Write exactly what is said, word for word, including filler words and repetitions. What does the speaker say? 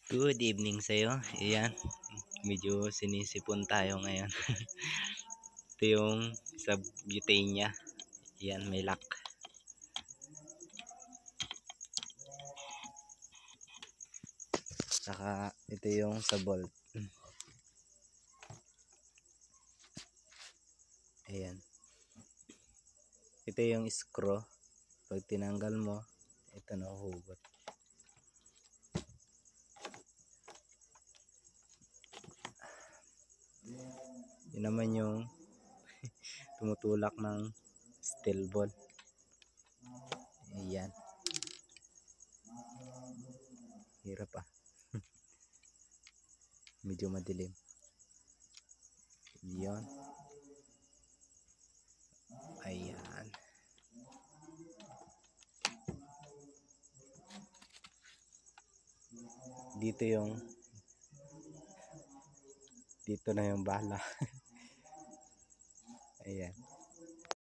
Good evening sa'yo. Ayan, medyo sinisipon tayo ngayon. Ito yung sa butane niya. Ayan, may lock. Saka ito yung sa bolt. Ayan. Ito yung screw. Pag tinanggal mo, ito nahuhugot. Yun naman yung tumutulak ng steel ball. Ayan. Hirap ah. Medyo madilim. Yun. Ayan. Dito yung dito na yung bala. Ayan.